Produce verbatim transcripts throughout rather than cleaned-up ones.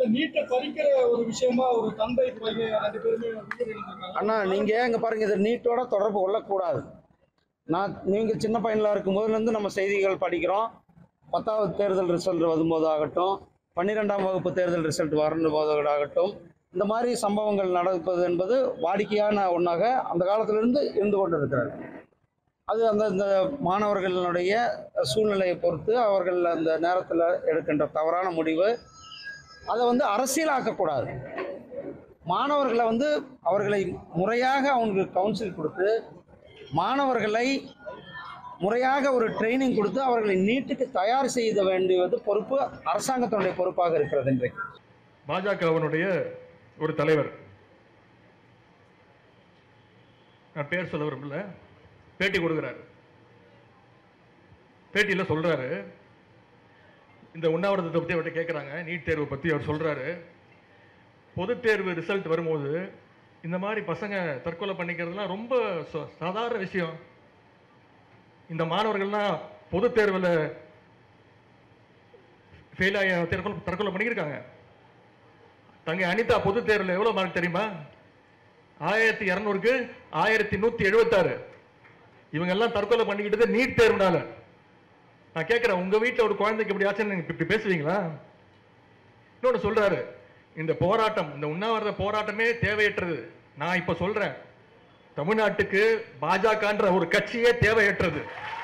நீட்டை பறிக்கிற ஒரு விஷயமா ஒரு தந்தை ரெண்டு பேருமே அண்ணா நீங்க இங்க பாருங்க, இது நீட்டோட தொடர்பு கொள்ளக்கூடாது. நான் நீங்க சின்ன பையன்ல இருக்கும் போதுலேருந்து நம்ம செய்திகள் படிக்கிறோம். பத்தாவது தேர்தல் ரிசல்ட் வரும்போது ஆகட்டும், பன்னிரெண்டாம் வகுப்பு தேர்தல் ரிசல்ட் வரும் போதாகட்டும், இந்த மாதிரி சம்பவங்கள் நடப்பது என்பது வாடிக்கையான ஒன்றாக அந்த காலத்திலிருந்து இருந்து கொண்டு இருக்கிறார். அது அந்த இந்த மாணவர்களுடைய சூழ்நிலையை பொறுத்து அவர்கள் அந்த நேரத்தில் எடுக்கின்ற தவறான முடிவு, அதை வந்து அரசியலாக்கக்கூடாது. மாணவர்களை வந்து அவர்களை முறையாக அவங்களுக்கு கவுன்சில் கொடுத்து, மாணவர்களை முறையாக ஒரு ட்ரைனிங் கொடுத்து அவர்களை நீட்டுக்கு தயார் செய்ய வேண்டியது பொறுப்பு அரசாங்கத்தினுடைய பொறுப்பாக இருக்கிறது. இன்றைக்கு பாஜகவினுடைய ஒரு தலைவர், நான் பேர் சொல்ல விரும்பல, பேட்டி கொடுக்கிறாரு. பேட்டியில் சொல்றாரு, இந்த உண்ணாவிரதத்தை பற்றி அவர்கிட்ட கேட்குறாங்க, நீட் தேர்வை பற்றி. அவர் சொல்றாரு, பொது தேர்வு ரிசல்ட் வரும்போது இந்த மாதிரி பசங்க தற்கொலை பண்ணிக்கிறதுலாம் ரொம்ப சாதாரண விஷயம். இந்த மாணவர்கள்லாம் பொது தேர்வில் ஃபெயில் ஆகி தற்கொலை தற்கொலை பண்ணியிருக்காங்க. தங்க அனிதா பொது தேர்வில் எவ்வளோ மார்க் தெரியுமா? ஆயிரத்தி இரநூறுக்கு ஆயிரத்தி நூற்றி எழுபத்தாறு. இவங்க எல்லாம் தற்கொலை பண்ணிக்கிட்டது நீட் தேர்வுனால. நான் கேட்குறேன், உங்கள் வீட்டில் ஒரு குழந்தைக்கு இப்படி ஆச்சுன்னு இப்படி பேசுவீங்களா? இன்னொன்று சொல்கிறாரு, இந்த போராட்டம், இந்த உண்ணாவிரத போராட்டமே தேவையற்றது. நான் இப்போ சொல்கிறேன், தமிழ்நாட்டுக்கு பாஜகன்ற ஒரு கட்சியே தேவையற்றது.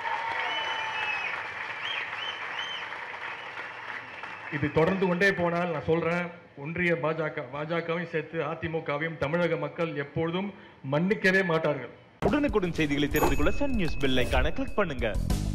இது தொடர்ந்து கொண்டே போனால் நான் சொல்றேன், ஒன்றிய பாஜக பாஜகவையும் சேர்த்து அதிமுகவையும் தமிழக மக்கள் எப்பொழுதும் மன்னிக்கவே மாட்டார்கள். உடனுக்குடன் செய்திகளை தெரிந்து கொள்ள சன் நியூஸ் பெல் ஐகானை கிளிக் பண்ணுங்க.